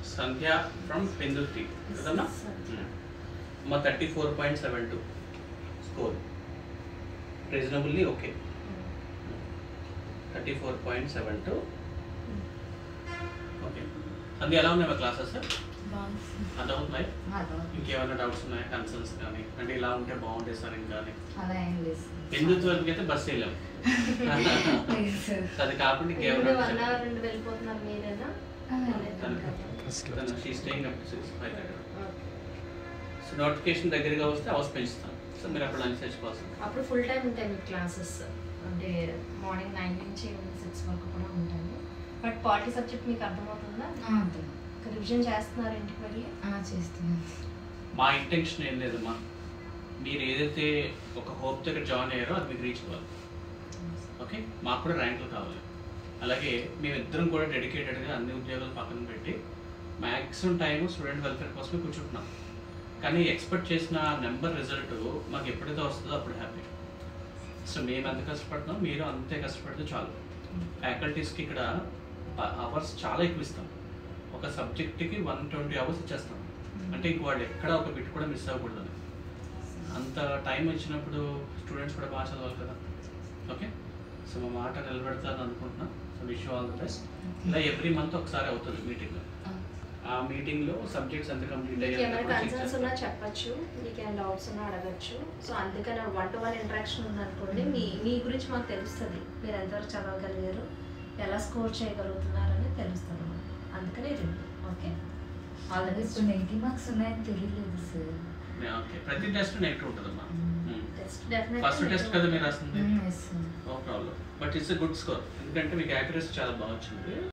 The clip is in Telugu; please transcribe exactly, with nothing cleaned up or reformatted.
సంధ్య ఫ్రమ్ పెందుర్తి కదన్నా మా thirty four point seven two score reasonably okay thirty four point seven two okay Sandhya ఎలా ఉన్నాయి మా క్లాసెస్ అర్థమవుతున్నాయి ఇంకేమైనా డౌట్స్ ఉన్నాయా కన్సర్న్స్ కానీ అంటే ఇలా ఉంటే బాగుంటుంది సార్ ఇంకా పెందుర్తి వరకు అయితే బస్సు వెళ్ళాం అది కాకుండా ఇంకేమైనా నోటిఫికేషన్ దగ్గరగా వస్తే హౌస్ పెంచుతాం సో మీరు అప్పుడు లంచ్ తెచ్చుకోవాల్సి అప్పుడు ఫుల్ టైం ఉంటాయి మీ క్లాసెస్ అంటే మార్నింగ్ నైన్ నుంచి ఈవినింగ్ సిక్స్ వరకు కూడా ఉంటాయి బట్ పాలిటీ సబ్జెక్ట్ మీకు అర్థమవుతుందా రివిజన్ చేస్తున్నారు ఇంటికి వెళ్ళి చేస్తున్నాను మా ఇంటెన్షన్ ఏం లేదమ్మా మీరు ఏదైతే ఒక హోప్ దగ్గర జాయిన్ అయ్యారో అది మీకు రీచ్ అవ్వాలి ఓకే మాకు కూడా ర్యాంకులు కావాలి అలాగే మేమిద్దరం కూడా డెడికేటెడ్గా అన్ని ఉద్యోగాలు పక్కన పెట్టి మ్యాక్సిమం టైం స్టూడెంట్ వెల్ఫేర్ కోసమే కూర్చుంటున్నాం కానీ ఎక్స్పెక్ట్ చేసిన నెంబర్ రిజల్ట్ మాకు ఎప్పుడైతే వస్తుందో అప్పుడు హ్యాపీ సో మేము ఎంత కష్టపడుతున్నాం మీరు అంతే కష్టపడితే చాలు ఫ్యాకల్టీస్కి ఇక్కడ అవర్స్ చాలా ఎక్కువ ఇస్తాం ఒక సబ్జెక్ట్కి వన్ ట్వంటీ అవర్స్ ఇచ్చేస్తాం అంటే ఇంక వాళ్ళు ఎక్కడ ఒక బిట్ కూడా మిస్ అవ్వకూడదని అంత టైం వచ్చినప్పుడు స్టూడెంట్స్ కూడా బాగా చదవాలి కదా ఓకే సో మా మాట నిలబెడతాను అనుకుంటున్నా so wish all the best ఇలా ఎవ్రీ మంత్ ఒకసారి అవుతుంది మీటింగ్ ఆ మీటింగ్లో సబ్జెక్ట్స్ ఎంత కంప్లీట్ అయ్యాయి కన్సర్న్స్ ఉన్నా చెప్పచ్చు మీకు ఏమైనా డౌట్స్ ఉన్నా అడగచ్చు సో అందుకని వన్ టు వన్ ఇంటరాక్షన్ ఉందనుకోండి మీ మీ గురించి మాకు తెలుస్తుంది మీరు ఎంతవరకు చదవగలిగారు ఎలా స్కోర్ చేయగలుగుతున్నారని తెలుస్తుంది అందుకనే రివ్యూ ఓకే ఆల్రెడీ ఇప్పుడు నెగిటివ్ మార్క్స్ ఉన్నాయని తెలియలేదు సార్ ఓకే ప్రతి టెస్ట్ నెగిటివ్ ఉంటుందమ్మా టెస్ట్ డెఫినెట్లీ ఫస్ట్ టెస్ట్ కదా మీరు రాస్తుంది yes sir no problem but it's a good score ఎందుకంటే మీకు యాక్యురసీ చాలా బాగా వచ్చింది